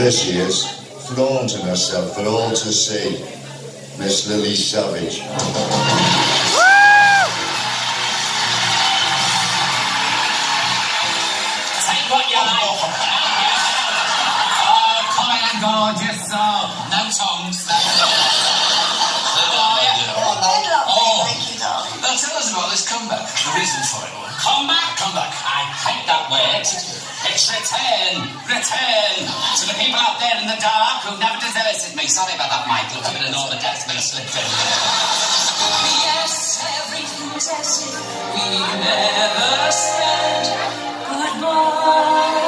There she is, flaunting herself for all to see. Miss Lily Savage. Take what you like. Oh, fine and gorgeous, so no tongues. Thank you, darling. Now tell us about this comeback. The reason for it. Comeback? Comeback. I hate that word. It's return. Return. To the people out there in the dark who've never deserted me. Sorry about that, Michael. I didn't know the death's been slipped in. Yes, everything's as if we never said goodbye.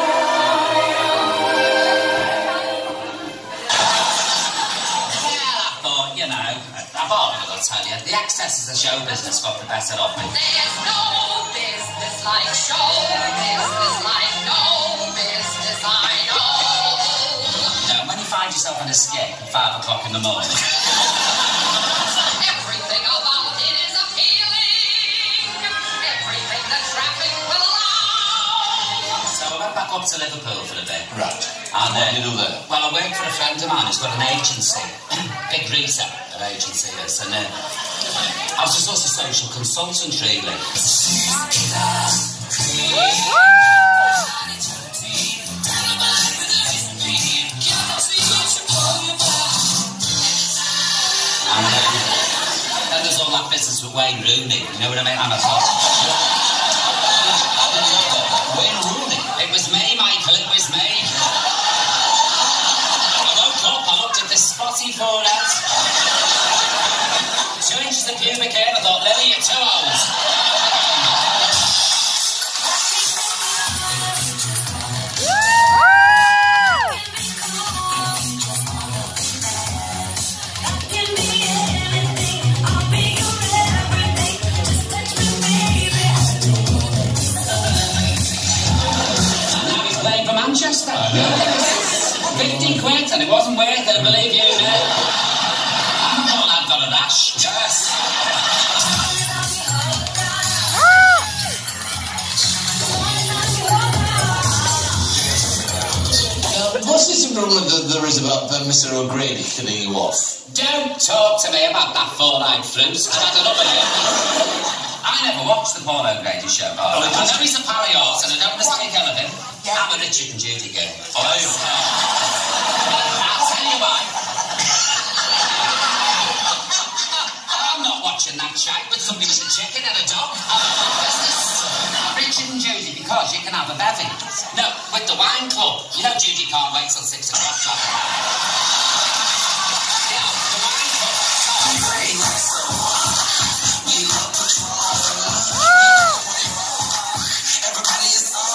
I'll tell you, the excesses of show business got the better of me. There's no business like show business, like no business I know. When you find yourself in a skit at 5 o'clock in the morning. Everything about it is appealing. Everything the traffic will allow. So I went back up to Liverpool for a bit. Right. And what did you do there? Well, I worked for a friend of mine who's got an agency. Big reset. Agency is, and I was just also a social consultant, really. And then there's all that business with Wayne Rooney, you know what I mean? And I thought, Wayne Rooney? It was me, Michael, it was me. I woke up, I looked at this spotty forehead. 2 inches of pubic hair, I thought, Lily, you're too old. And now he's playing for Manchester. 50 quid, and it wasn't worth it, I believe you. I've got a rash. Yes. What's this improvement that there is about Mr. O'Grady killing you off? Don't talk to me about that four-eyed fruit. I've had enough of it. I never watched the Paul O'Grady show. I know he's a pariot, and I don't want to speak ill of him. I'm a Richard and Judy girl. I'll tell you why. Watching that shite with somebody with a chicken and a dog. Richard and Judy, because you can have a bevy. No, with the wine club. You know Judy can't wait till 6 o'clock. Yeah, the wine Everybody is so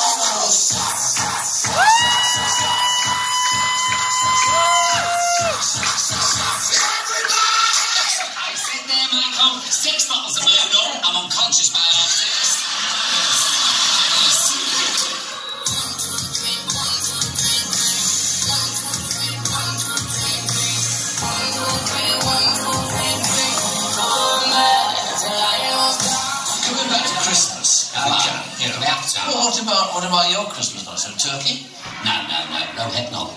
I sit there, Michael, 6 bottles of Blue Nun. I'm unconscious by half 6. Coming back to Christmas, if we can. You know. We have to. Well, what about your Christmas night? So turkey? No hypnol.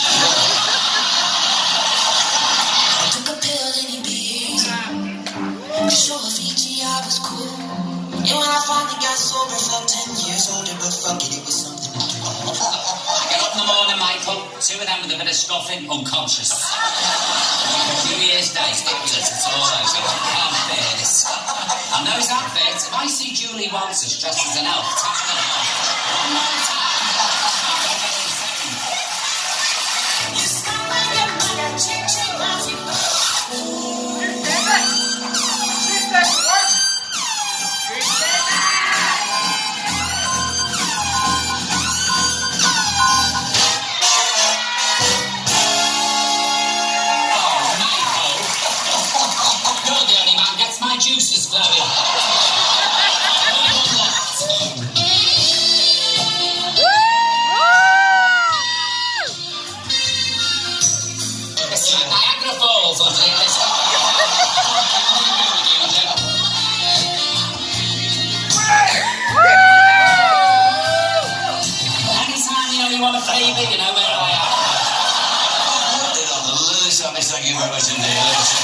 I took a pill in Ibiza. To show Avicii I was cool. And when I finally got sober, felt 10 years older, but fuck it, it was something to do. I get up in the morning, Michael, 2 of them with a bit of stuffing, unconscious. 2 years days, fabulous, it's all over. I can't bear this. I know his outfit. If I see Julie Walters dressed as an elf, tapping it off. One more time. You smell like your mother, ching-ching, lousy. Juices flowing. Thank you very much indeed.